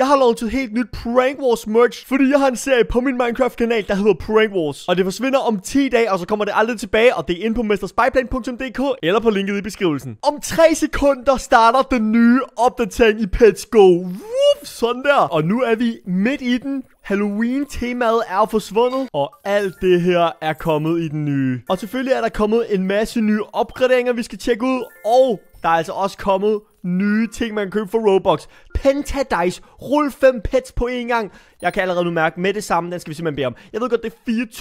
Jeg har lavet et helt nyt Prank Wars merch, fordi jeg har en serie på min Minecraft-kanal, der hedder Prank Wars. Og det forsvinder om 10 dage, og så kommer det aldrig tilbage, og det er inde på mrspyplan.dk eller på linket i beskrivelsen. Om 3 sekunder starter den nye opdatering i Pets Go. Woof, sådan der. Og nu er vi midt i den. Halloween-temaet er forsvundet, og alt det her er kommet i den nye. Og selvfølgelig er der kommet en masse nye opgraderinger, vi skal tjekke ud, og der er altså også kommet nye ting, man kan købe for Robux. Pentadice. Rul 5 pets på en gang. Jeg kan allerede nu mærke med det samme, den skal vi simpelthen bede om. Jeg ved godt, det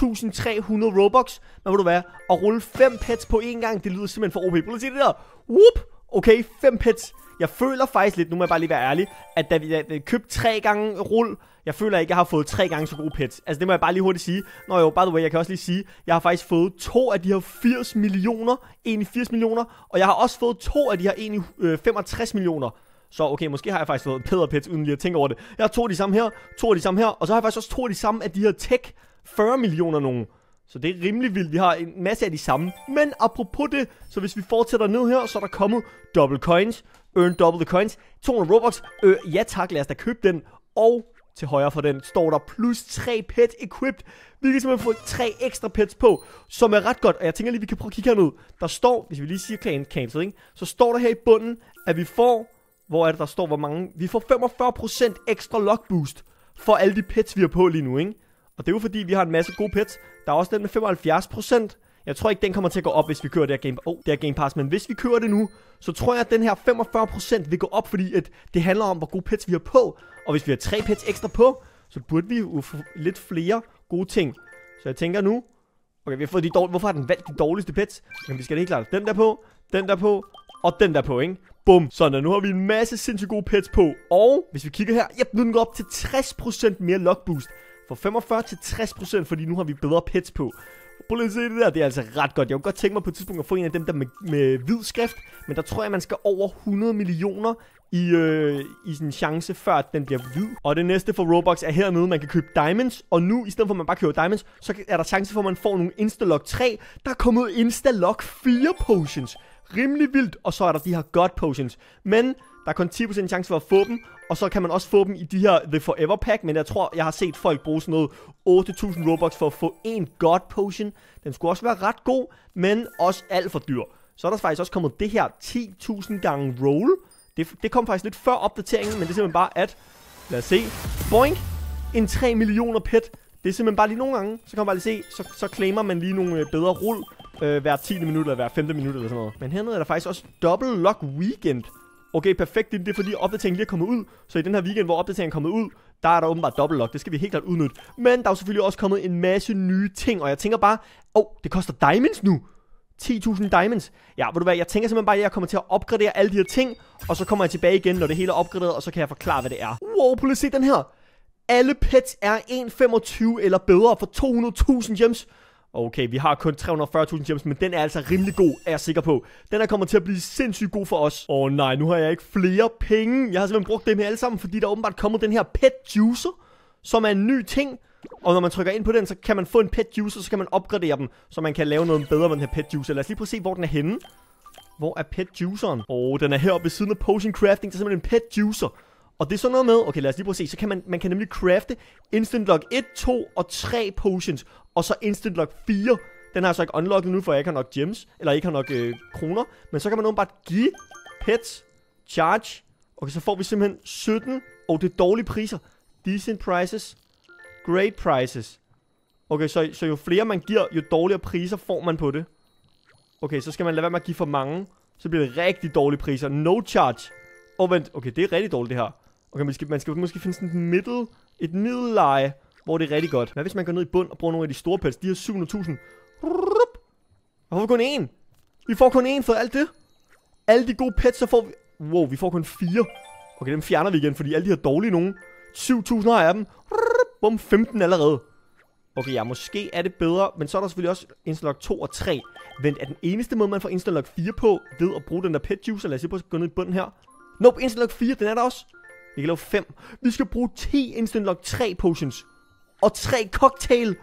er 4.300 Robux. Men ved du hvad? At rulle 5 pets på en gang, det lyder simpelthen for OP. Prøv at se det der. Whoop. Okay, 5 pets. Jeg føler faktisk lidt, nu må jeg bare lige være ærlig, at da vi købte 3 gange rul, jeg føler ikke, jeg har fået 3 gange så gode pets. Altså det må jeg bare lige hurtigt sige. Nå jo, by the way, jeg kan også lige sige, jeg har faktisk fået 2 af de her 80 millioner. En i 80 millioner. Og jeg har også fået 2 af de her en i 65 millioner. Så okay, måske har jeg faktisk fået bedre pets, uden lige at tænke over det. Jeg har 2 af de samme her, 2 af de samme her. Og så har jeg faktisk også 2 af de samme af de her tech 40 millioner nogen. Så det er rimelig vildt. Vi har en masse af de samme. Men apropos det, så hvis vi fortsætter ned her, så er der kommet double coins. Earn double the coins. 200 Robux. Ja tak, lad os da købe den. Og til højre for den står der plus 3 pet equipped. Vi kan simpelthen få 3 ekstra pets på, som er ret godt. Og jeg tænker lige, vi kan prøve at kigge herned. Der står, hvis vi lige siger cancel, ikke? Så står der her i bunden, at vi får, hvor er det der står, hvor mange? Vi får 45% ekstra luck boost for alle de pets, vi har på lige nu, ikke? Og det er jo fordi, vi har en masse gode pets. Der er også den med 75%. Jeg tror ikke, den kommer til at gå op, hvis vi kører det her Game Pass. Men hvis vi kører det nu, så tror jeg, at den her 45% vil gå op, fordi at det handler om, hvor gode pets vi har på. Og hvis vi har 3 pets ekstra på, så burde vi jo få lidt flere gode ting. Så jeg tænker nu, okay, vi har fået hvorfor har den valgt de dårligste pets? Men vi skal det helt klart. Den der på, og den der på, ikke? Bum. Sådan, nu har vi en masse sindssygt gode pets på. Og hvis vi kigger her, nu den går op til 60% mere luck boost. Fra 45 til 60%, fordi nu har vi bedre pets på. Prøv lige at se det der, det er altså ret godt. Jeg kunne godt tænke mig på et tidspunkt at få en af dem der med hvid skrift. Men der tror jeg, man skal over 100 millioner i sådan en chance, før at den bliver hvid. Og det næste for Robux er hernede, man kan købe diamonds. Og nu, i stedet for at man bare køber diamonds, så er der chance for, at man får nogle Instalock 3. Der er kommet Instalock 4 potions. Rimelig vildt. Og så er der de her God potions. Men der er kun 10% chance for at få dem. Og så kan man også få dem i de her The Forever Pack. Men jeg tror, jeg har set folk bruge sådan noget 8.000 Robux for at få en God Potion. Den skulle også være ret god, men også alt for dyr. Så er der faktisk også kommet det her 10.000 gange roll. Det kom faktisk lidt før opdateringen, men det er simpelthen bare at, lad os se, boink, en 3 millioner pet. Det er simpelthen bare lige nogle gange, så kan man bare lige se, så claimer man lige nogle bedre rull hver 10. minut eller hver 5. minut eller sådan noget. Men hernede er der faktisk også Double Luck Weekend. Okay, perfekt. Det er fordi opdateringen lige er kommet ud. Så i den her weekend, hvor opdateringen er kommet ud, der er der åbenbart dobbelt lock. Det skal vi helt klart udnytte. Men der er jo selvfølgelig også kommet en masse nye ting. Og jeg tænker bare, det koster diamonds nu. 10.000 diamonds. Ja, ved du hvad, jeg tænker simpelthen bare, at jeg kommer til at opgradere alle de her ting. Og så kommer jeg tilbage igen, når det hele er opgraderet. Og så kan jeg forklare, hvad det er. Wow, prøv lige at se den her. Alle pets er 1,25 eller bedre for 200.000 gems. Okay, vi har kun 340.000 gems, men den er altså rimelig god, er jeg sikker på. Den er kommer til at blive sindssygt god for os. Nej, nu har jeg ikke flere penge. Jeg har simpelthen brugt dem her alle sammen, fordi der er åbenbart kommet den her pet juicer, som er en ny ting. Og når man trykker ind på den, så kan man få en pet juicer, så kan man opgradere dem, så man kan lave noget bedre med den her pet juicer. Lad os lige prøve at se, hvor den er henne. Hvor er pet juiceren? Den er heroppe ved siden af potion crafting. Der er simpelthen en pet juicer. Og det er sådan noget med, okay, lad os lige prøve at se, så kan man kan nemlig crafte Instant Lock 1, 2 og 3 potions, og så Instant Lock 4. Den har jeg så ikke unlocket nu, for jeg ikke har nok gems, eller ikke har nok kroner. Men så kan man bare give pets, charge, okay, så får vi simpelthen 17, det er dårlige priser. Decent prices, great prices. Okay, så jo flere man giver, jo dårligere priser får man på det. Okay, så skal man lade være med at give for mange, så bliver det rigtig dårlige priser. No charge. Vent, okay, det er rigtig dårligt det her. Okay, man skal måske finde sådan et middelleje, hvor det er rigtig godt. Hvad hvis man går ned i bund og bruger nogle af de store pets? De har 700.000. Og får vi kun én. Vi får kun én for alt det. Alle de gode pets, så får vi... Wow, vi får kun 4. Okay, dem fjerner vi igen, fordi alle de her dårlige nogen. 7.000 har jeg af dem. Bum, 15 allerede. Okay, ja, måske er det bedre. Men så er der selvfølgelig også Instalock 2 og 3. Vent, er den eneste måde, man får Instalock 4 på, ved at bruge den der pet juicer? Lad os lige prøve at gå ned i bunden her. Nope, Instant Lock 4, den er der også. Vi kan lave 5. Vi skal bruge 10 Instant Lock 3 potions. Og 3 cocktail.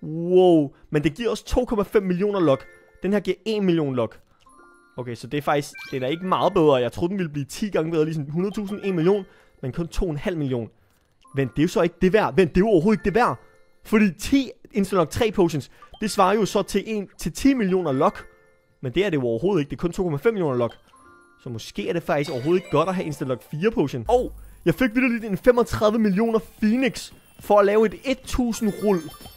Wow. Men det giver os 2,5 millioner lock. Den her giver 1 million lock. Okay, så det er faktisk, det er da ikke meget bedre. Jeg troede, den ville blive 10 gange bedre. Ligesom 100.000, 1 million. Men kun 2,5 million. Vent, det er jo så ikke det værd. Vent, det er jo overhovedet ikke det værd. Fordi 10 Instant Lock 3 potions, det svarer jo så til 10 millioner lock. Men det er det jo overhovedet ikke. Det er kun 2,5 millioner lock. Så måske er det faktisk overhovedet ikke godt at have Instant Lock 4 potion. Jeg fik vitterligt en 35 millioner Phoenix for at lave et 1000 rull.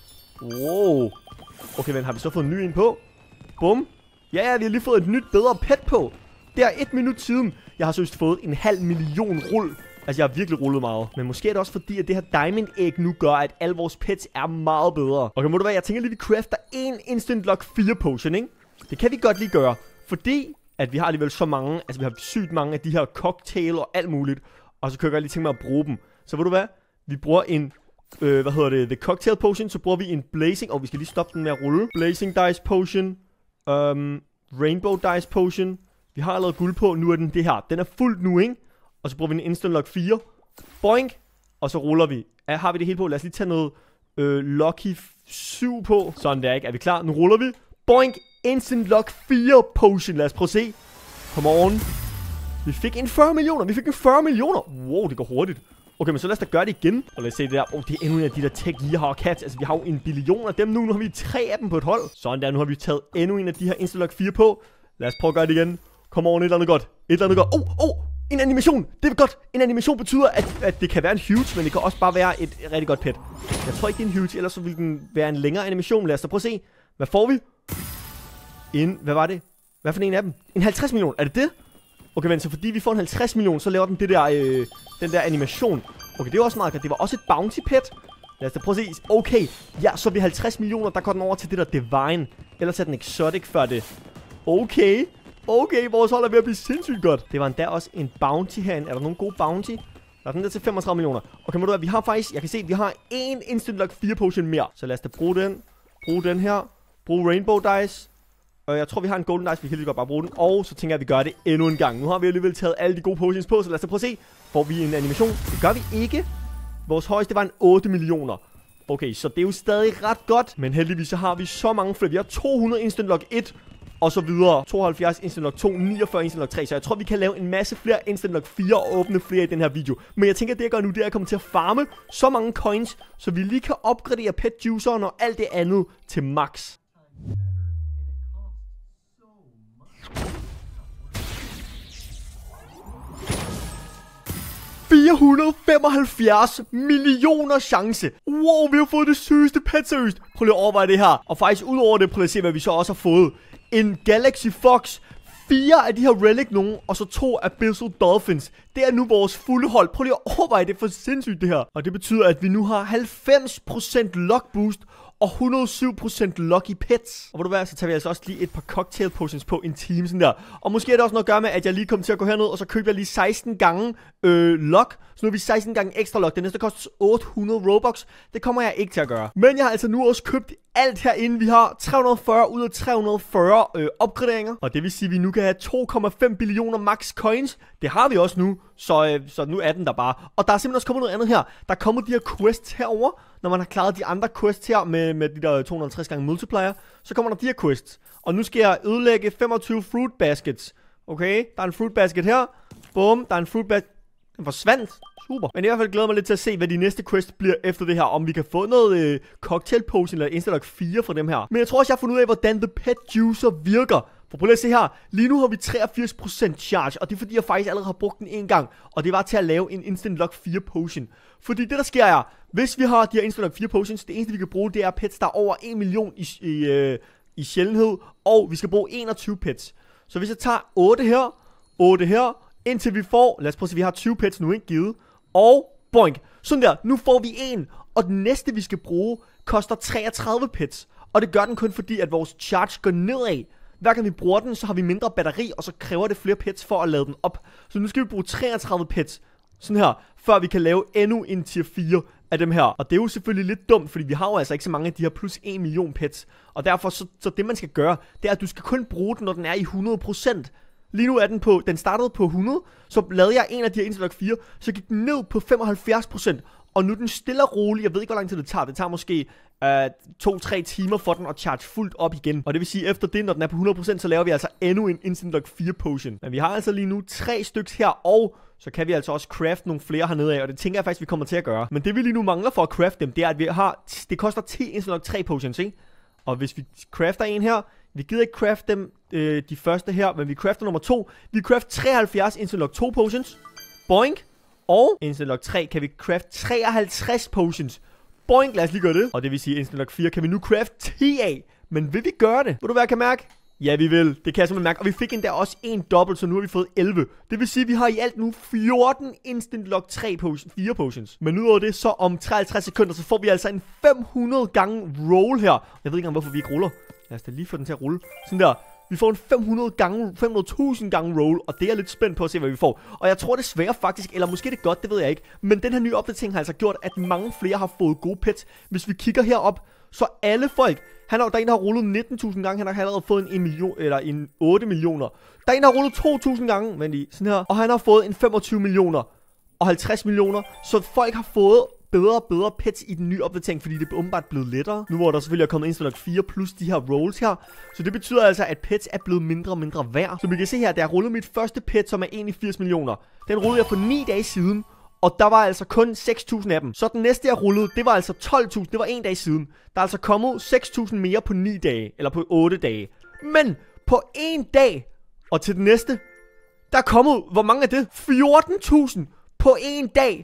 Wow. Okay, men har vi så fået en ny en på? Bum. Ja, vi har lige fået et nyt, bedre pet på. Det er 1 minut siden. Jeg har seriøst fået en halv million rull. Altså, jeg har virkelig rullet meget. Men måske er det også fordi, at det her Diamond Egg nu gør, at alle vores pets er meget bedre. Okay, må du være, jeg tænker lige, vi crafter en Instant Lock 4 potion, ikke? Det kan vi godt lige gøre. Fordi, at vi har alligevel så mange, altså vi har sygt mange af de her cocktail og alt muligt. Og så kan jeg godt lige tænke mig at bruge dem. Så ved du hvad? Vi bruger en, the cocktail potion. Så bruger vi en blazing, og vi skal lige stoppe den med at rulle. Blazing dice potion. Rainbow dice potion. Vi har allerede guld på, nu er den det her. Den er fuldt nu, ikke? Og så bruger vi en Instant Lock 4. Boink. Og så ruller vi. Har vi det hele på? Lad os lige tage noget Lucky 7 på. Sådan der, ikke? Er vi klar? Nu ruller vi. Boink. Instant Lock 4 potion. Lad os prøve at se. Come on. Vi fik en 40 millioner. Vi fik en 40 millioner. Wow, det går hurtigt. Okay, men så lad os da gøre det igen. Og lad os se det der. Det er endnu en af de der Tech Year Cats. Altså, vi har jo en billion af dem nu. Nu har vi 3 af dem på et hold. Sådan der. Nu har vi taget endnu en af de her Instant Lock 4 på. Lad os prøve at gøre det igen. Come on, et eller andet godt. Et eller andet godt. En animation. Det er godt. En animation betyder, at det kan være en huge, men det kan også bare være et rigtig godt pet. Jeg tror ikke, det er en huge, ellers så vil den være en længere animation. Lad os da prøve at se. Hvad får vi? Hvad var det? Hvad for en af dem? En 50 millioner. Er det det? Okay, men så fordi vi får en 50 millioner, så laver den det der, den der animation. Okay, det var også meget godt. Det var også et bounty pet. Lad os da prøve at se. Okay, ja, så er vi 50 millioner. Der går den over til det der divine. Ellers er den exotic før det. Okay. Okay, vores hold er ved at blive sindssygt godt. Det var endda også en bounty herinde. Er der nogen gode bounty? Der er den der til 35 millioner. Okay, må du være, vi har faktisk, jeg kan se, vi har en Instant Lock 4 potion mere. Så lad os da bruge den. Bruge den her. Bruge Rainbow Dice. Jeg tror, vi har en Golden Dice, vi kan lige godt bare bruge den. Og så tænker jeg, at vi gør det endnu en gang. Nu har vi alligevel taget alle de gode potions på, så lad os da prøve at se. Får vi en animation? Det gør vi ikke. Vores højeste var en 8 millioner. Okay, så det er jo stadig ret godt. Men heldigvis så har vi så mange flere. Vi har 200 Instant Lock 1. Og så videre. 72 Instant Lock 2, 49 Instant Lock 3. Så jeg tror, vi kan lave en masse flere Instant Lock 4 og åbne flere i den her video. Men jeg tænker, at det jeg gør nu, det er at komme til at farme så mange coins, så vi lige kan opgradere pet juiceren og alt det andet til max. $475 millioner chance. Wow, vi har fået det sygeste pet, seriøst. Prøv lige at overveje det her. Og faktisk ud over det, prøv lige at se, hvad vi så også har fået. En Galaxy Fox. 4 af de her Relic nogen, og så 2 Abyssal Dolphins. Det er nu vores fulde hold. Prøv lige at overveje det, for sindssygt det her. Og det betyder, at vi nu har 90% luck boost og 107% lucky pets. Og ved du hvad, så tager vi altså også lige et par cocktail potions på en time sådan der. Og måske er det også noget at gøre med, at jeg lige kom til at gå herned, og så køber jeg lige 16 gange luck. Så nu er vi 16 gange ekstra luck. Det næste koster 800 Robux. Det kommer jeg ikke til at gøre. Men jeg har altså nu også købt alt herinde. Vi har 340 ud af 340 opgraderinger. Og det vil sige, at vi nu kan have 2,5 billioner max coins. Det har vi også nu. Så nu er den der bare. Og der er simpelthen også kommet noget andet her. Der kommer de her quests herover. Når man har klaret de andre quests her med de der 250 gange multiplier, så kommer der de her quests. Og nu skal jeg ødelægge 25 fruit baskets. Okay, der er en fruit basket her. Bum, der er en fruit basket. Den forsvandt. Super. Men i hvert fald glæder mig lidt til at se, hvad de næste quest bliver efter det her. Om vi kan få noget cocktail potion eller Instant Lock 4 fra dem her. Men jeg tror også, jeg har fundet ud af, hvordan The Pet Juicer virker. For prøv lige at se her. Lige nu har vi 83% charge. Og det er fordi, jeg faktisk allerede har brugt den en gang. Og det var til at lave en Instant Lock 4 potion. Fordi det der sker er, hvis vi har de her Instant Lock 4 potions, det eneste vi kan bruge, det er pets, der er over 1 million i sjældenhed. Og vi skal bruge 21 pets. Så hvis jeg tager 8 her, 8 her, indtil vi får, lad os prøve at se, vi har 20 pets nu, ikke givet. Og boink. Sådan der, nu får vi en. Og den næste vi skal bruge, koster 33 pets. Og det gør den kun fordi, at vores charge går nedad. Hver gang vi bruger den, så har vi mindre batteri, og så kræver det flere pets for at lade den op. Så nu skal vi bruge 33 pets, sådan her, før vi kan lave endnu en tier 4 af dem her. Og det er jo selvfølgelig lidt dumt, fordi vi har jo altså ikke så mange af de her plus 1 million pets. Og derfor så det man skal gøre, det er at du skal kun bruge den, når den er i 100%. Lige nu er den startede på 100, så lavede jeg en af de her Instant Lock 4, så gik den ned på 75%. Og nu er den stille og rolig. Jeg ved ikke, hvor lang tid det tager. Det tager måske 2-3 timer for den at charge fuldt op igen. Og det vil sige, efter det, når den er på 100%, så laver vi altså endnu en Instant Lock 4 potion. Men vi har altså lige nu 3 stykker her, og så kan vi altså også craft nogle flere hernede af, og det tænker jeg faktisk, vi kommer til at gøre. Men det vi lige nu mangler for at craft dem, det er, at vi har, det koster 10 Instant Lock 3 potions, ikke? Og hvis vi crafter en her, vi gider ikke craft dem, de første her, men vi crafter nummer 2. Vi crafter 73 Instant Lock 2 potions. Boink. Og Instant Lock 3 kan vi craft 53 potions. Boink, lad os lige gøre det. Og det vil sige, Instant Lock 4 kan vi nu craft 10 af. Men vil vi gøre det? Ved du hvad jeg kan mærke? Ja, vi vil. Det kan jeg simpelthen mærke. Og vi fik endda også en dobbelt, så nu har vi fået 11. Det vil sige, at vi har i alt nu 14 Instant Lock 3 potions, 4 potions. Men udover det, så om 53 sekunder, så får vi altså en 500 gange roll her. Jeg ved ikke engang, hvorfor vi ikke ruller. Lad os da lige få den til at rulle. Sådan der. Vi får en 500.000 gange roll, og det er jeg lidt spændt på at se, hvad vi får. Og jeg tror desværre faktisk, eller måske det er godt, det ved jeg ikke. Men den her nye opdatering har altså gjort, at mange flere har fået gode pets. Hvis vi kigger herop, så alle folk... der er en, der har rullet 19.000 gange. Han har allerede fået en million, eller en 8 millioner. Der er en, der har rullet 2.000 gange, men lige sådan her. Og han har fået en 25 millioner og 50 millioner. Så folk har fået bedre pets i den nye opdatering, fordi det er åbenbart blevet lettere. Nu hvor der selvfølgelig er kommet Instant Lock 4 plus de her rolls her. Så det betyder altså, at pets er blevet mindre og mindre værd. Så vi kan se her, at jeg rullede mit første pet, som er 81 millioner. Den rullede jeg for 9 dage siden. Og der var altså kun 6.000 af dem. Så den næste jeg rullede, det var altså 12.000. Det var 1 dag siden. Der er altså kommet 6.000 mere på 9 dage. Eller på 8 dage. Men på 1 dag, og til den næste, der er kommet, hvor mange er det? 14.000 på 1 dag.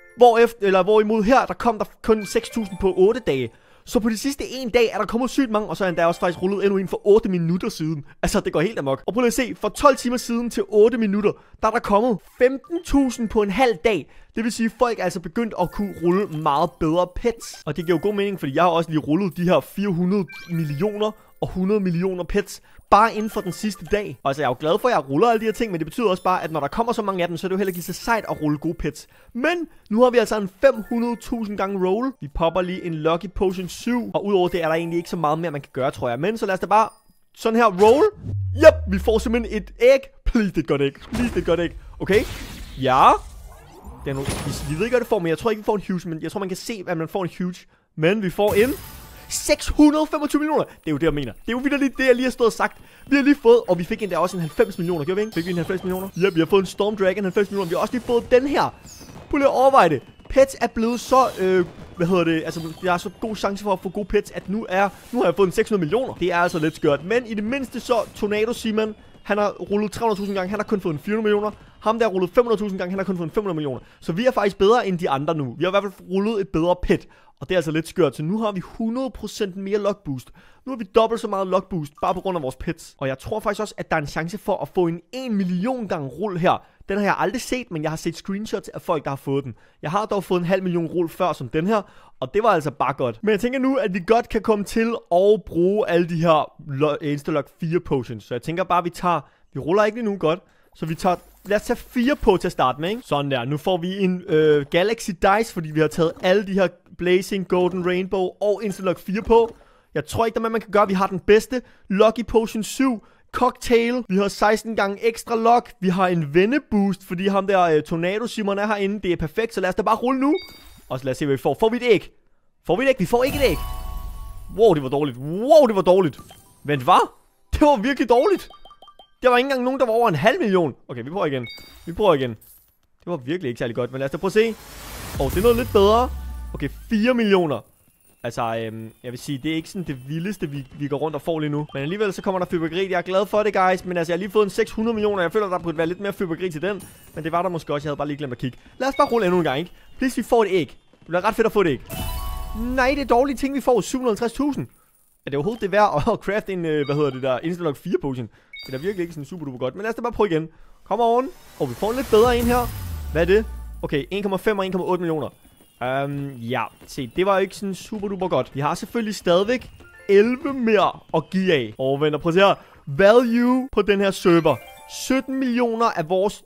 Hvorimod her, der kom der kun 6.000 på 8 dage. Så på de sidste 1 dag er der kommet sygt mange, og så er der også faktisk rullet endnu en for 8 minutter siden. Altså, det går helt amok. Og prøv at se, for 12 timer siden til 8 minutter, der er der kommet 15.000 på en halv dag. Det vil sige, at folk er altså begyndt at kunne rulle meget bedre pets. Og det giver jo god mening, fordi jeg har også lige rullet de her 400 millioner og 100 millioner pets bare inden for den sidste dag. Og altså, jeg er jo glad for, at jeg ruller alle de her ting, men det betyder også bare, at når der kommer så mange af dem, så er det jo heller ikke så sejt at rulle gode pets. Men nu har vi altså en 500.000 gange roll. Vi popper lige en Lucky Potion 7, og udover det er der egentlig ikke så meget mere, man kan gøre, tror jeg. Men så lad os da bare sådan her roll. Yep, vi får simpelthen et æg. Please, det er et godt æg. Please, det er et godt æg. Okay. Ja. Vi ved ikke, hvad det får, men jeg tror ikke, vi får en huge. Men jeg tror, man kan se, at man får en huge. Men vi får en 625 millioner. Det er jo det, jeg mener. Det er jo vitterligt det, jeg lige har stået og sagt. Vi har lige fået, og vi fik endda også en 90 millioner. Gjorde vi ikke? Fik vi en 90 millioner? Ja, vi har fået en Storm Dragon 90 millioner. Vi har også lige fået den her. Prøv lige at overveje det. Pets er blevet så, altså, jeg har så god chance for at få gode pets, at nu har jeg fået en 600 millioner. Det er altså lidt skørt. Men i det mindste så, Tornado Simon, han har rullet 300.000 gange, han har kun fået en 400 millioner. Ham der har rullet 500.000 gange, han har kun fået en 500 millioner. Så vi er faktisk bedre end de andre nu. Vi har i hvert fald rullet et bedre pet. Og det er altså lidt skørt, så nu har vi 100% mere luck boost. Nu har vi dobbelt så meget luck boost, bare på grund af vores pets. Og jeg tror faktisk også, at der er en chance for at få en 1 million gange rull her. Den har jeg aldrig set, men jeg har set screenshots af folk, der har fået den. Jeg har dog fået en 500.000 rull før som den her, og det var altså bare godt. Men jeg tænker nu, at vi godt kan komme til at bruge alle de her Instant Lock 4 potions. Så jeg tænker bare, vi ruller ikke lige nu godt. Så lad os tage 4 på til at starte med, ikke? Sådan der, nu får vi en Galaxy Dice, fordi vi har taget alle de her Blazing, Golden Rainbow og Instant Lock 4 på. Jeg tror ikke, der man kan gøre. Vi har den bedste Lucky Potion 7, Cocktail. Vi har 16 gange ekstra luck. Vi har en venneboost, fordi ham der Tornado Simon er herinde. Det er perfekt, så lad os da bare rulle nu. Og så lad os se, hvad vi får. Får vi et æg? Får vi et æg? Vi får ikke et æg. Wow, det var dårligt. Wow, det var dårligt. Vent, hvad? Det var virkelig dårligt. Der var ikke engang nogen, der var over en 500.000. Okay, vi prøver igen. Det var virkelig ikke særlig godt, men lad os da prøve at se. Det er noget lidt bedre. Okay, 4 millioner. Altså, jeg vil sige, det er ikke sådan det vildeste, vi går rundt og får lige nu. Men alligevel så kommer der fyrværkeri. Jeg er glad for det, guys. Men altså, jeg har lige fået en 600 millioner. Jeg føler, der burde være lidt mere fyrværkeri til den. Men det var der måske også. Jeg havde bare lige glemt at kigge. Lad os bare rulle endnu en gang, ikke? Please, vi får et æg. Det bliver ret fedt at få et æg. Nej, det er dårlige ting, vi får. 750.000. Er det overhovedet det værd at crafte en, Instant Lock 4 potion? Det er da virkelig ikke sådan super duper godt. Men lad os da bare prøve igen. Kom on. Vi får en lidt bedre en her. Hvad er det? Okay, 1,5 og 1,8 millioner. Ja, se, det var ikke sådan super duper godt. Vi har selvfølgelig stadigvæk 11 mere at give af. Venner, prøv at se her. Value på den her server. 17 millioner af vores,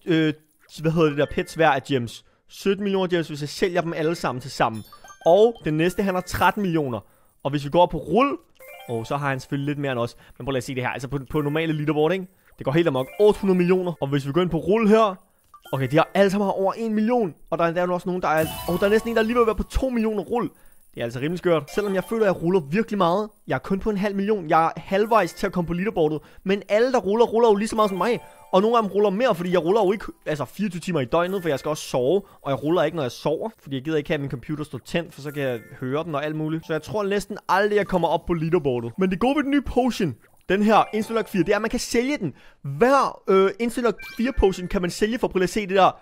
pets værd af gems. 17 millioner gems, hvis jeg sælger dem alle sammen til sammen. Og den næste, han har 13 millioner. Og hvis vi går på rull, så har han selvfølgelig lidt mere end os. Men prøv at se det her. Altså på normale leaderboard, ikke? Det går helt amok. 800 millioner. Og hvis vi går ind på rulle her. Okay, de har alle sammen over 1 million. Og der er også nogen, der er... der er næsten en, der lige vil være på 2 millioner rull. Det er altså rimelig skørt. Selvom jeg føler, at jeg ruller virkelig meget. Jeg er kun på 0,5 million. Jeg er halvvejs til at komme på leaderboardet. Men alle, der ruller jo lige så meget som mig. Og nogle af dem ruller mere, fordi jeg ruller jo ikke 24 timer i døgnet, for jeg skal også sove. Og jeg ruller ikke, når jeg sover, fordi jeg gider ikke have min computer stå tændt, for så kan jeg høre den og alt muligt. Så jeg tror næsten aldrig, jeg kommer op på leaderboardet. Men det gode ved den nye potion, den her Instalock 4, det er, at man kan sælge den. Hver Instalock 4 potion kan man sælge for, prøv at se det der,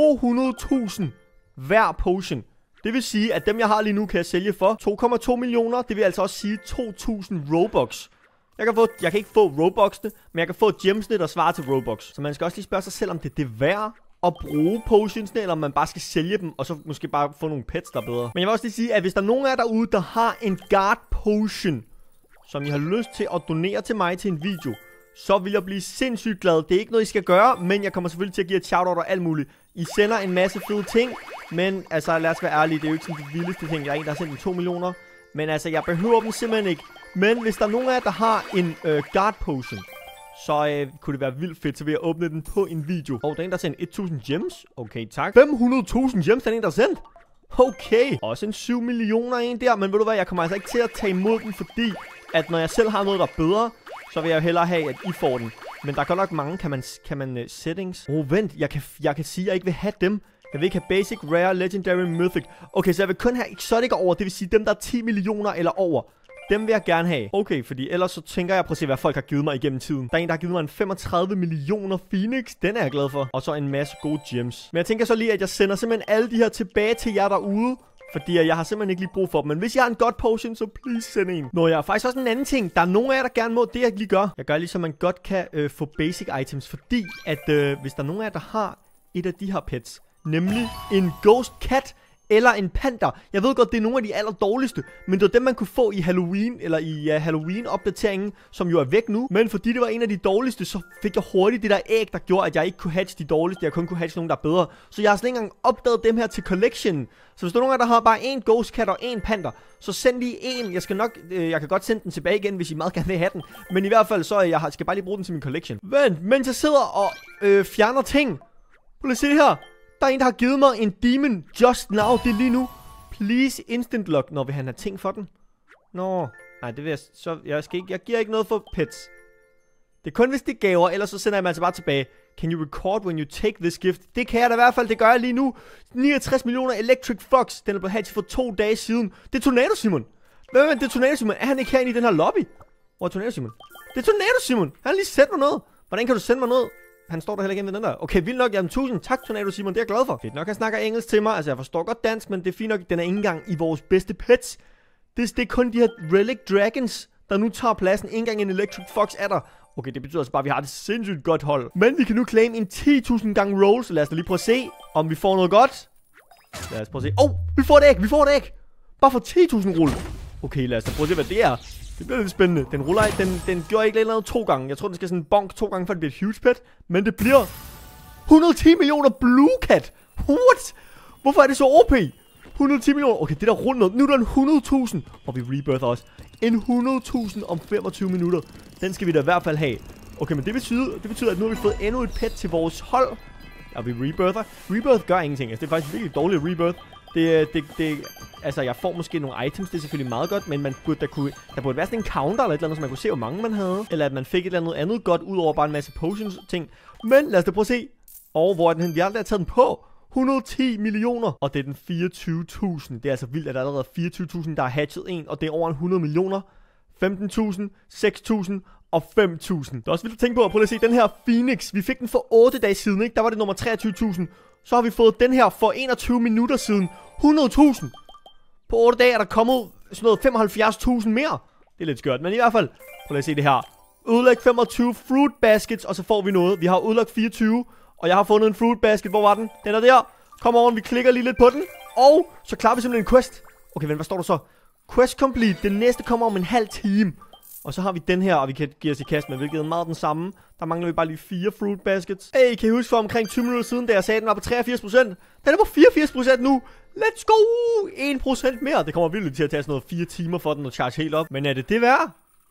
200.000 hver potion. Det vil sige, at dem jeg har lige nu, kan jeg sælge for 2,2 millioner. Det vil altså også sige 2.000 Robux. Jeg kan ikke få Robux'ene, men jeg kan få gemsene, der svarer til Robux. Så man skal også lige spørge sig selv, om det er værd at bruge potionsene, eller om man bare skal sælge dem, og så måske bare få nogle pets, der er bedre. Men jeg vil også lige sige, at hvis der er nogen af jer derude, der har en guard potion, som I har lyst til at donere til mig til en video, så vil jeg blive sindssygt glad. Det er ikke noget, I skal gøre, men jeg kommer selvfølgelig til at give et shoutout og alt muligt. I sender en masse fede ting, men altså lad os være ærlige, det er jo ikke sådan de vildeste ting. Jeg er en, der har sendt dem 2 millioner, men altså jeg behøver dem simpelthen ikke. Men hvis der er nogen af jer, der har en guard potion, så kunne det være vildt fedt, så vil jeg åbne den på en video. Der er en, der har sendt 1000 gems. Okay, tak. 500.000 gems, der er en, der har sendt. Okay. Også en 7 millioner en der, men ved du hvad, jeg kommer altså ikke til at tage imod den, fordi at når jeg selv har noget, der er bedre, så vil jeg jo hellere have, at I får den. Men der er godt nok mange, kan man settings. Vent, jeg kan sige, at jeg ikke vil have dem. Jeg vil ikke have basic, rare, legendary, mythic. Okay, så jeg vil kun have exotic over, det vil sige dem, der er 10 millioner eller over. Dem vil jeg gerne have. Okay, fordi ellers så tænker jeg, prøv at se, hvad folk har givet mig igennem tiden. Der er en, der har givet mig en 35 millioner Phoenix. Den er jeg glad for. Og så en masse gode gems. Men jeg tænker så lige, at jeg sender simpelthen alle de her tilbage til jer derude. Fordi jeg har simpelthen ikke lige brug for dem. Men hvis jeg har en god potion, så please send en. Nå, jeg har faktisk også en anden ting. Der er nogen af jer, der gerne må det, jeg lige gør. Jeg gør lige, så man godt kan få basic items. Fordi at hvis der er nogen af jer, der har et af de her pets, nemlig en ghost cat eller en panda. Jeg ved godt, det er nogle af de aller dårligste, men det var dem, man kunne få i Halloween, eller i Halloween-opdateringen, som jo er væk nu. Men fordi det var en af de dårligste, så fik jeg hurtigt det der æg, der gjorde, at jeg ikke kunne hatche de dårligste. Jeg kun kunne hatche nogle, der er bedre. Så jeg har slet ikke engang opdaget dem her til collection. Så hvis der er nogen af der har bare en ghost cat og en panda, så send lige en. Jeg kan godt sende den tilbage igen, hvis I meget gerne vil have den. Men i hvert fald, så skal bare lige bruge den til min collection. Vent, mens jeg sidder og fjerner ting. Prøv lige se det her. Der er en, der har givet mig en demon just now. Det er lige nu. Please instant lock. Nå, vil han have ting for den? Nå, nej, det vil jeg så... Jeg giver ikke noget for pets. Det er kun, hvis det er gaver, ellers så sender jeg mig altså bare tilbage. Can you record when you take this gift? Det kan jeg da i hvert fald, det gør jeg lige nu. 69 millioner Electric Fox. Den er blevet hatchet for 2 dage siden. Det er Tornado Simon. Hvad det er Tornado Simon? Er han ikke herinde i den her lobby? Hvor er Tornado Simon? Det er Tornado Simon. Han har lige sendt mig noget. Hvordan kan du sende mig noget? Han står der heller ikke ved den der. Okay, vildt nok. Jamen, tusind tak, Tornado Simon. Det er jeg glad for. Fedt nok, han snakker engelsk til mig. Altså, jeg forstår godt dansk, men det er fint nok. Den er ikke engang i vores bedste pets. Det er kun de her Relic Dragons, der nu tager pladsen. Ikke engang en Electric Fox er der. Okay, det betyder altså bare, at vi har et sindssygt godt hold. Men vi kan nu claim en 10.000 gange roll. Så lad os da lige prøve at se, om vi får noget godt. Lad os prøve at se. Vi får et æg. Vi får et æg. Bare for 10.000 roll. Okay, lad os da prøve at se, hvad det er. Det bliver lidt spændende. Den ruller ikke, den gjorde ikke noget 2 gange. Jeg tror, den skal sådan bonk 2 gange, for det bliver et huge pet. Men det bliver 110 millioner Blue Cat. What? Hvorfor er det så OP? 110 millioner. Okay, det der rundt noget. Nu er der en 100.000. Og vi rebirther også. En 100.000 om 25 minutter. Den skal vi da i hvert fald have. Okay, men det betyder, at nu har vi fået endnu et pet til vores hold. Og vi rebirther. Rebirth gør ingenting. Altså, det er faktisk virkelig dårligt rebirth. Altså, jeg får måske nogle items, det er selvfølgelig meget godt, men der burde være sådan en counter eller et eller andet, så man kunne se, hvor mange man havde. Eller at man fik et eller andet godt, ud over bare en masse potions ting. Men lad os da prøve at se. Og hvor er den hen? Vi har aldrig taget den på. 110 millioner. Og det er den 24.000. Det er altså vildt, at der er allerede 24.000, der har hatchet en, og det er over 100 millioner. 15.000, 6.000 og 5.000. Det er også vildt at tænke på. Prøv at se den her Phoenix. Vi fik den for 8 dage siden, ikke? Der var det nummer 23.000. Så har vi fået den her for 21 minutter siden. 100.000. På 8 dage er der kommet sådan noget 75.000 mere. Det er lidt skørt, men i hvert fald. Prøv at se det her. Udlæg 25 fruit baskets, og så får vi noget. Vi har udlagt 24, og jeg har fundet en fruit basket. Hvor var den? Den er der. Kom over, vi klikker lige lidt på den. Og så klarer vi simpelthen en quest. Okay, hvad står der så? Quest complete. Den næste kommer om en halv time. Og så har vi den her, og vi kan give os i kast med, hvilket er meget den samme. Der mangler vi bare lige 4 fruit baskets. Hey, kan I huske for omkring 20 minutter siden, da jeg sagde, at den var på 83%? Den er på 84% nu. Let's go! 1% mere. Det kommer virkelig til at tage sådan noget 4 timer for den at charge helt op. Men er det værd?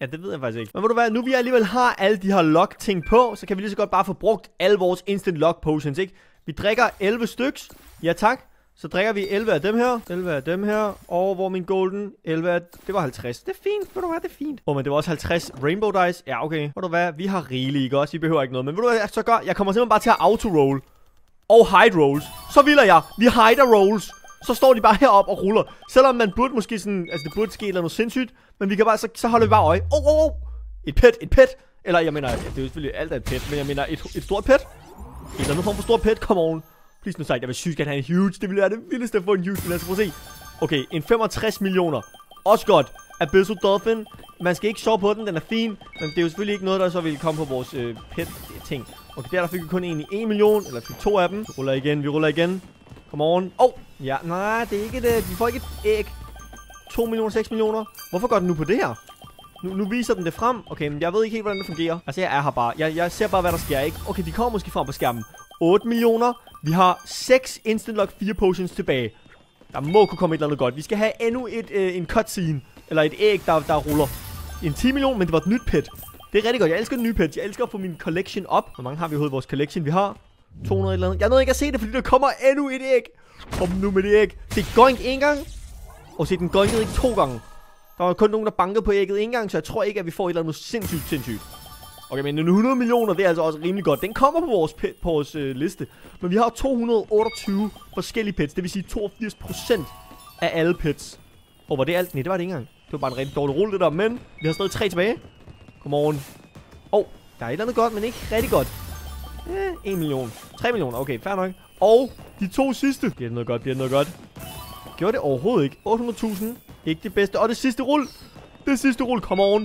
Ja, det ved jeg faktisk ikke. Men ved du hvad, nu vi alligevel har alle de her lock ting på, så kan vi lige så godt bare få brugt alle vores instant lock potions, ikke? Vi drikker 11 styks. Ja tak. Så drikker vi 11 af dem her. 11 af dem her. Og hvor min golden 11 af... Det var 50. Det er fint. Ved du hvad, det er fint. Men det var også 50 rainbow dice. Ja, okay. Ved du hvad, vi har rigeligt, ikke også? Vi behøver ikke noget. Men ved du hvad, så gør jeg kommer simpelthen bare til at auto-roll. Og hide rolls. Så vil jeg. Vi hider rolls. Så står de bare heroppe og ruller. Selvom man burde måske sådan... Altså, det burde ske noget sindssygt. Men vi kan bare... Så holder vi bare øje. Et pet. Eller, jeg mener... Ja, det er jo selvfølgelig alt af et pet. Men jeg mener et stort pet. En eller anden form for stort pet. Come on. Please nu sagt, jeg vil sygt gerne have en huge. Det ville være det vildeste at få en huge. Lad os prøve at se. Okay, en 65 millioner. Også godt. Abyssal Dolphin. Man skal ikke sove på den. Den er fin. Men det er jo selvfølgelig ikke noget, der så ville komme på vores pet-ting. Okay, der fik vi kun en i 1 million. Eller fik 2 af dem. Vi ruller igen. Come on. Ja, nej, det er ikke det. Vi får ikke et æg. 2 millioner, 6 millioner. Hvorfor går den nu på det her? Nu viser den det frem. Okay, men jeg ved ikke helt, hvordan det fungerer. Altså, jeg er her bare. Jeg ser bare, hvad der sker, ikke? Okay, de kommer måske frem på skærmen. 8 millioner. Vi har 6 instant lock 4 potions tilbage. Der må kunne komme et eller andet godt. Vi skal have endnu en cutscene. Eller et æg, der ruller. En 10 millioner, men det var et nyt pet. Det er rigtig godt. Jeg elsker den nye pet. Jeg elsker at få min collection op. Hvor mange har vi i vores collection? Vi har 200 eller andet. Jeg nåede ikke at se det, fordi der kommer endnu et æg. Kom nu med det æg. Se, goink en gang. Og se, den goinkede ikke 2 gange. Der var kun nogen, der bankede på ægget en gang, så jeg tror ikke, at vi får et eller andet sindssygt. Okay, men 100 millioner, det er altså også rimelig godt. Den kommer på vores liste. Men vi har 228 forskellige pets. Det vil sige 82% af alle pets. Var det alt? Nej, det var det ikke engang. Det var bare en rigtig dårlig rulle, det der. Men vi har stadig 3 tilbage. Come on. Der er et eller andet godt, men ikke rigtig godt. 1 million. 3 millioner. Okay, fair nok. Og de 2 sidste. Bliver det noget godt? Gjorde det overhovedet ikke. 800.000. Ikke det bedste. Og det sidste rulle. Come on.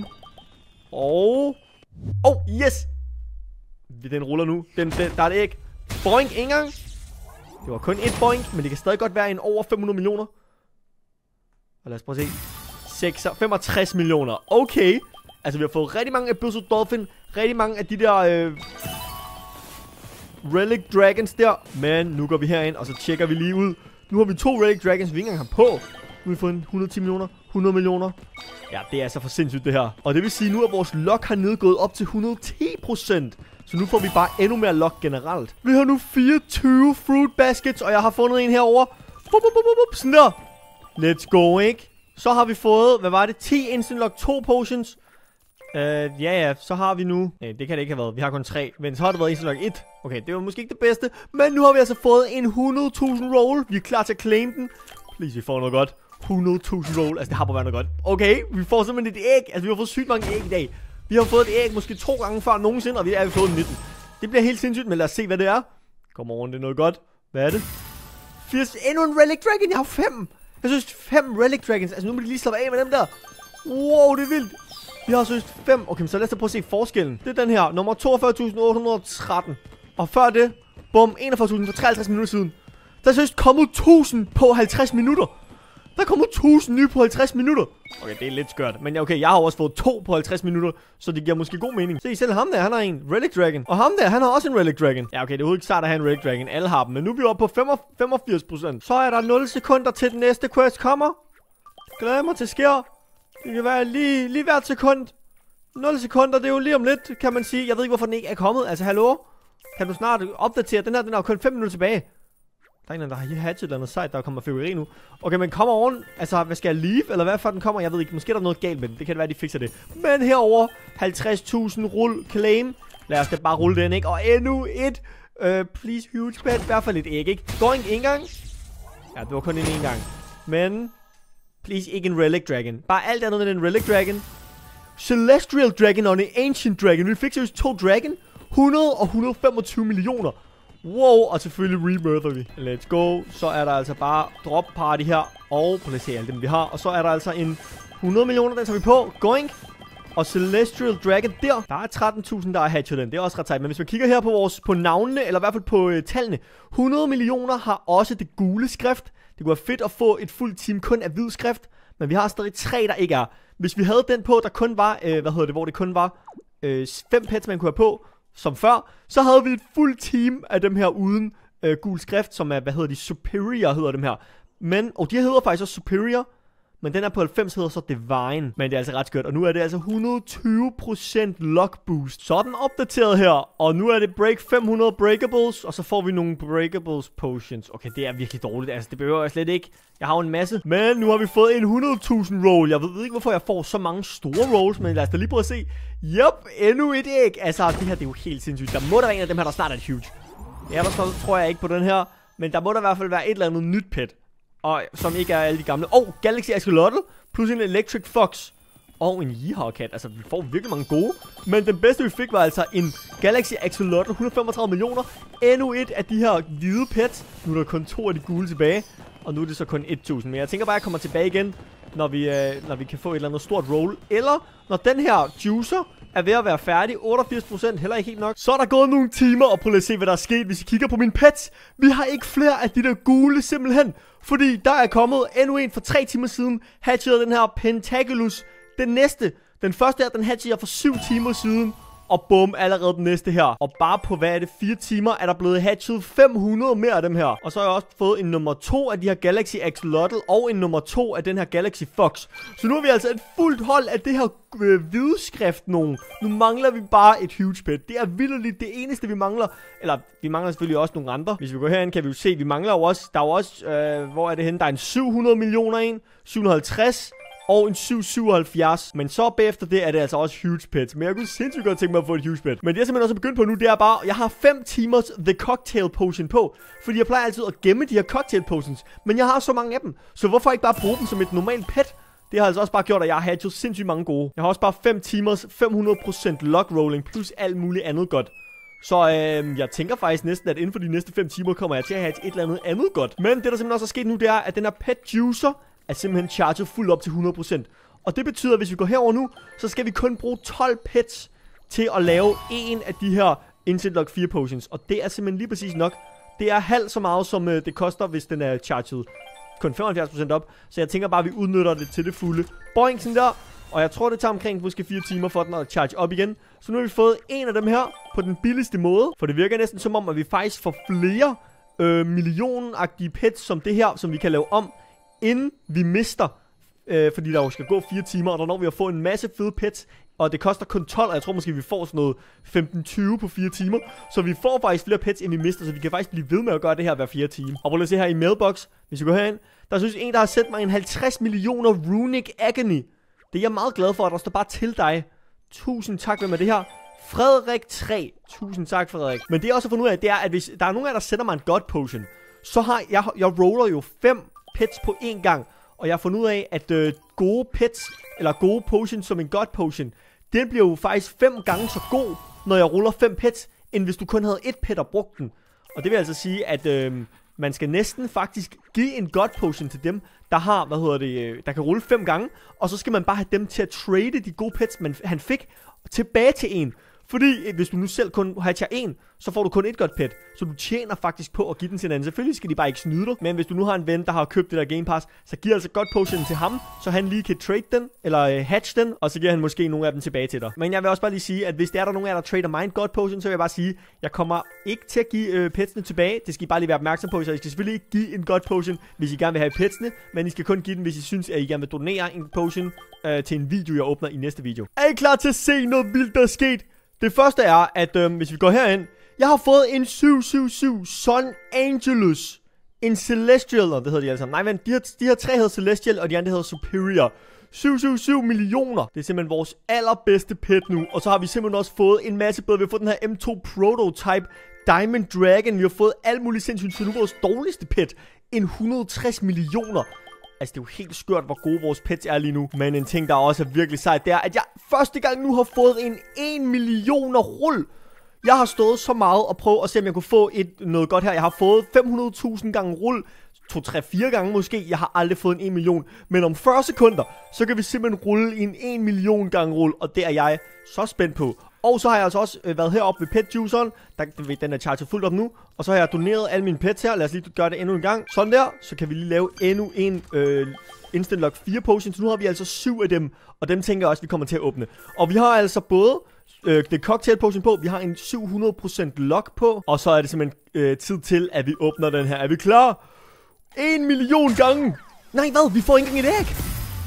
Yes. Den ruller nu. Der er et æg. Boink, en gang. Det var kun et boink, men det kan stadig godt være en over 500 millioner. Og lad os prøve at se. 65 millioner. Okay. Altså, vi har fået rigtig mange Abyssal Dolphin. Rigtig mange af de der Relic Dragons der. Men nu går vi herind, og så tjekker vi lige ud. Nu har vi 2 Relic Dragons, vi ikke engang har på. Nu har vi fået 110 millioner. 100 millioner. Ja, det er altså for sindssygt det her. Og det vil sige, nu er vores lock hernede gået op til 110%. Så nu får vi bare endnu mere lock generelt. Vi har nu 24 fruit baskets, og jeg har fundet en herover. Sådan der. Let's go, ikke? Så har vi fået, hvad var det? 10 instant lock 2 potions. Ja, så har vi nu... Nej, det kan det ikke have været. Vi har kun 3. Men så har det været instant lock 1. Okay, det var måske ikke det bedste. Men nu har vi altså fået en 100.000 roll. Vi er klar til at claim den. Please, vi får noget godt. 100.000 roll. Altså, det har på været noget godt. Okay, vi får simpelthen et æg. Altså, vi har fået sygt mange æg i dag. Vi har fået et æg måske 2 gange før nogensinde, og vi har fået 19. Det bliver helt sindssygt, men lad os se, hvad det er. Kom on, det er noget godt. Hvad er det? 80. Endnu en Relic Dragon. Jeg har 5. Jeg synes 5 Relic Dragons. Altså, nu må de lige slappe af med dem der. Wow, det er vildt. Vi har synes 5. Okay, så lad os da prøve at se forskellen. Det er den her. Nummer 42.813. Og før det, bum, 41.000 for 53 minutter siden. Der er synes kommet 1000 på 50 minutter. Der er kommet 1000 nye på 50 minutter. Okay, det er lidt skørt. Men okay, jeg har også fået 2 på 50 minutter. Så det giver måske god mening. Se, selv ham der, han har en Relic Dragon. Og ham der, han har også en Relic Dragon. Ja, okay, det er jo ikke sart at have en Relic Dragon. Alle har dem. Men nu er vi oppe på 85%. Så er der 0 sekunder til den næste quest kommer. Glæder mig til sker. Det kan være lige hvert sekund. 0 sekunder, det er jo lige om lidt, kan man sige. Jeg ved ikke, hvorfor den ikke er kommet. Altså, hallo? Kan du snart opdatere? Den er kun 5 minutter tilbage. Der er en, der har hatchet et eller andet site, der kommer fyrværkeri nu. Okay, men kommer oven. Altså, hvad skal jeg leave? Eller hvad for den kommer? Jeg ved ikke. Måske er der noget galt med den. Det kan være, de fikser det. Men herover 50.000 rull claim. Lad os da bare rulle den, ikke? Og endnu et. Please, huge pet. I hvert fald et æg, ikke? Going en gang. Ja, det var kun en gang. Men please, ikke en Relic Dragon. Bare alt andet end en Relic Dragon. Celestial Dragon og en Ancient Dragon. Vi fik seriøst 2 Dragon. 100 og 125 millioner. Wow, og selvfølgelig rebirther vi. Let's go. Så er der altså bare drop party her. Og prøv at se alle dem vi har. Og så er der altså en 100 millioner, den tager vi på. Going. Og Celestial Dragon der. Der er 13.000, der er hatchet den. Det er også ret sejt. Men hvis man kigger her på navnene, eller i hvert fald på tallene. 100 millioner har også det gule skrift. Det kunne være fedt at få et fuldt team kun af hvid skrift. Men vi har stadig 3, der ikke er. Hvis vi havde den på, der kun var, hvor det kun var 5 pets, man kunne have på, som før, så havde vi et fuldt team af dem her uden gul skrift, som er, superior hedder dem her. Men, og de hedder faktisk også superior, Men den er på 90 hedder så Divine. Men det er altså ret skørt. Og nu er det altså 120% luck boost. Så er den opdateret her. Og nu er det break 500 breakables. Og så får vi nogle breakables potions. Okay, det er virkelig dårligt. Altså, det behøver jeg slet ikke. Jeg har jo en masse. Men nu har vi fået en 100.000 roll. Jeg ved ikke, hvorfor jeg får så mange store rolls. Men lad os da lige prøve at se. Yep, endnu et æg. Altså, det her det er jo helt sindssygt. Der må der være en af dem her, der snart er et huge. Ja, der tror jeg ikke på den her. Men der må der i hvert fald være et eller andet nyt pet. Og som ikke er alle de gamle. Galaxy Axolotl. Plus en Electric Fox. Og en Yeehaw-kat. Altså, vi får virkelig mange gode. Men den bedste, vi fik, var altså en Galaxy Axolotl. 135 millioner. Endnu et af de her hvide pets. Nu er der kun 2 af de gule tilbage. Og nu er det så kun 1000. Men jeg tænker bare, at jeg kommer tilbage igen, når vi kan få et eller andet stort roll. Eller når den her juicer er ved at være færdig. 88%, heller ikke helt nok. Så er der gået nogle timer, og prøv at se, hvad der er sket, hvis I kigger på mine pets. Vi har ikke flere af de der gule, simpelthen. Fordi der er kommet endnu en for 3 timer siden. Hatchede den her Pentaculus. Den første her, den hatchede jeg for 7 timer siden. Og bum, allerede den næste her. Og bare på, hvad er det, 4 timer, er der blevet hatchet 500 mere af dem her. Og så har jeg også fået en nummer 2 af de her Galaxy Axolotl. Og en nummer 2 af den her Galaxy Fox. Så nu har vi altså et fuldt hold af det her hvide skrift nogen. Nu mangler vi bare et huge pet. Det er vildt det eneste, vi mangler. Eller, vi mangler selvfølgelig også nogle andre. Hvis vi går herind, kan vi jo se, vi mangler jo også. Der er jo også, hvor er det henne? Der er en 700 millioner en. 750. Og en 777. Men så bagefter det er det altså også huge pet. Men jeg kunne sindssygt godt tænke mig at få et huge pet. Men det jeg simpelthen også begyndt på nu, det er bare, jeg har 5 timers The Cocktail Potion på. Fordi jeg plejer altid at gemme de her Cocktail Potions. Men jeg har så mange af dem. Så hvorfor ikke bare bruge dem som et normalt pet? Det har altså også bare gjort, at jeg har hatchet sindssygt mange gode. Jeg har også bare 5 timers 500% luck rolling. Plus alt muligt andet godt. Så jeg tænker faktisk næsten, at inden for de næste 5 timer kommer jeg til at have et eller andet godt. Men det der simpelthen også er sket nu, det er, at den her pet juicer er simpelthen charget fuldt op til 100%. Og det betyder, at hvis vi går herover nu, så skal vi kun bruge 12 pets til at lave en af de her Instant Luck 4 potions. Og det er simpelthen lige præcis nok. Det er halvt så meget, som det koster, hvis den er charget kun 75% op. Så jeg tænker bare, at vi udnytter det til det fulde. Boing, sådan der. Og jeg tror, det tager omkring måske 4 timer for den at charge op igen. Så nu har vi fået en af dem her på den billigste måde. For det virker næsten som om, at vi faktisk får flere millionagtige pets som det her, som vi kan lave om, inden vi mister. Fordi der jo skal gå 4 timer, og der når vi at få en masse fede pets. Og det koster kun 12, og jeg tror måske, vi får sådan noget 15-20 på 4 timer. Så vi får faktisk flere pets, end vi mister, så vi kan faktisk blive ved med at gøre det her hver 4 time. Og prøv at se her i mailbox, hvis vi går herind. Der synes en, der har sendt mig en 50 millioner Runic Agony. Det er jeg meget glad for, at der står bare til dig. Tusind tak, hvem er det her? Frederik 3. Tusind tak, Frederik. Men det jeg også har fundet ud af, det er, at hvis der er nogen af jer, der sender mig en God Potion, så har jeg roller jo 5 pets på én gang. Og jeg har fundet ud af, at gode pets, eller gode potions som en God Potion, den bliver jo faktisk 5 gange så god, når jeg ruller 5 pets, end hvis du kun havde 1 pet og brugt den. Og det vil altså sige, at man skal næsten faktisk give en God Potion til dem, der har, der kan rulle 5 gange. Og så skal man bare have dem til at trade de gode pets, han fik, tilbage til en. Fordi hvis du nu selv kun hatcher en, så får du kun et godt pet. Så du tjener faktisk på at give den til en anden. Selvfølgelig skal de bare ikke snyde dig. Men hvis du nu har en ven, der har købt det der Game Pass, så giver altså godt potion til ham, så han lige kan trade den, eller hatch den, og så giver han måske nogle af dem tilbage til dig. Men jeg vil også bare lige sige, at hvis der er nogen af jer, der trader mig en god potion, så vil jeg bare sige, jeg kommer ikke til at give petsene tilbage. Det skal I bare lige være opmærksom på, så I skal selvfølgelig ikke give en god potion, hvis I gerne vil have petsene. Men I skal kun give den, hvis I synes, at I gerne vil donere en potion til en video, jeg åbner i næste video. Er I klar til at se noget vildt, der er sket? Det første er, at hvis vi går herind, jeg har fået en 777 Sun Angelus. En Celestial, og det hedder de alle sammen. Nej, men de her 3 hedder Celestial, og de andre hedder Superior. 777 millioner. Det er simpelthen vores allerbedste pet nu. Og så har vi simpelthen også fået en masse bedre. Vi har fået den her M2 Prototype Diamond Dragon. Vi har fået alt muligt sindssygt. Så nu vores dårligste pet. En 160 millioner. Altså, det er jo helt skørt, hvor gode vores pets er lige nu. Men en ting, der også er virkelig sejt, det er, at jeg første gang nu har fået en 1 millioner rull. Jeg har stået så meget og prøvet at se, om jeg kunne få noget godt her. Jeg har fået 500.000 gange rull. 2-3-4 gange måske. Jeg har aldrig fået en 1 million. Men om 40 sekunder, så kan vi simpelthen rulle en 1 million gange rull. Og det er jeg så spændt på. Og så har jeg altså også været heroppe ved pet juiceren. Den er charget fuldt op nu. Og så har jeg doneret alle mine pets her. Lad os lige gøre det endnu en gang. Sådan der. Så kan vi lige lave endnu en Instant Luck 4 potions. Nu har vi altså 7 af dem. Og dem tænker jeg også, vi kommer til at åbne. Og vi har altså både det cocktail potion på. Vi har en 700% luck på. Og så er det simpelthen tid til, at vi åbner den her. Er vi klar? 1 million gange. Nej, hvad? Vi får ikke engang et æg.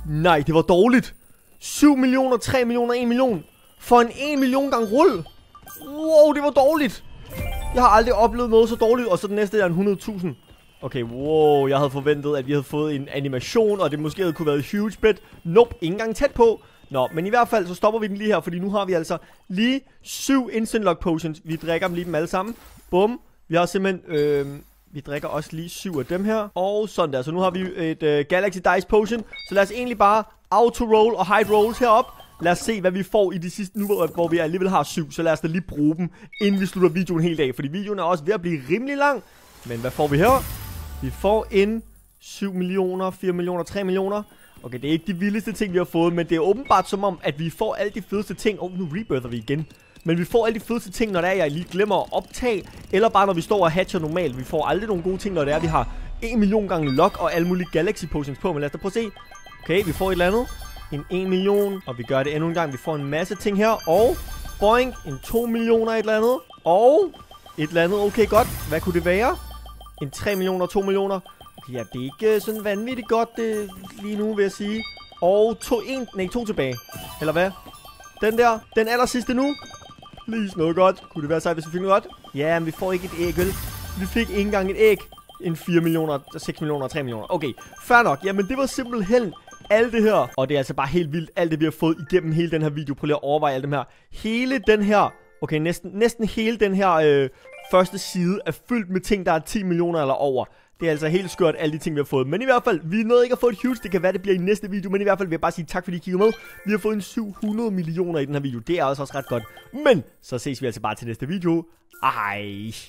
Nej, det var dårligt. 7 millioner, 3 millioner, 1 million. For en 1 million gang rulle. Wow, det var dårligt. Jeg har aldrig oplevet noget så dårligt. Og så den næste er en 100.000. Okay, wow, jeg havde forventet, at vi havde fået en animation, og det måske havde kunne være et huge bet. Nope, ikke engang tæt på. Nå, men i hvert fald, så stopper vi den lige her, fordi nu har vi altså lige 7 instant lock potions. Vi drikker dem lige dem alle sammen. Bum. Vi har simpelthen, vi drikker også lige 7 af dem her. Og sådan der, så nu har vi et Galaxy Dice Potion. Så lad os egentlig bare auto-roll og hide rolls herop. Lad os se, hvad vi får i de sidste nu, hvor vi alligevel har 7. Så lad os da lige bruge dem, inden vi slutter videoen helt af. Fordi videoen er også ved at blive rimelig lang. Men hvad får vi her? Vi får en 7 millioner, 4 millioner, 3 millioner. Okay, det er ikke de vildeste ting, vi har fået, men det er åbenbart som om, at vi får alle de fedeste ting. Nu rebirther vi igen. Men vi får alle de fedeste ting, når det er, jeg lige glemmer at optage. Eller bare når vi står og hatcher normalt. Vi får aldrig nogle gode ting, når det er, vi har 1 million gange lock og alle mulige Galaxy Potions på. Men lad os da prøve at se. Okay, vi får et eller andet. En 1 million. Og vi gør det endnu en gang. Vi får en masse ting her. Og boing, en 2 millioner et eller andet. Og et eller andet. Okay, godt. Hvad kunne det være? En 3 millioner, 2 millioner. Ja, det er ikke sådan vanvittigt godt lige nu, vil jeg sige. Og to tilbage. Eller hvad? Den der. Den aller sidste nu. Please, noget godt. Kunne det være sejt, hvis vi fik noget godt? Ja, men vi får ikke et æg, vel? Vi fik ikke engang et æg. En 4 millioner, 6 millioner, 3 millioner. Okay, fair nok. Jamen, det var simpelthen alt det her. Og det er altså bare helt vildt, alt det vi har fået igennem hele den her video. Prøv lige at overveje alt dem her. Hele den her, okay, næsten hele den her første side er fyldt med ting, der er 10 millioner eller over. Det er altså helt skørt, alle de ting, vi har fået. Men i hvert fald, vi nåede ikke at få et huge. Det kan være, det bliver i næste video. Men i hvert fald vil jeg bare sige tak, fordi I kiggede med. Vi har fået en 700 millioner i den her video. Det er også ret godt. Men så ses vi altså bare til næste video. Ej.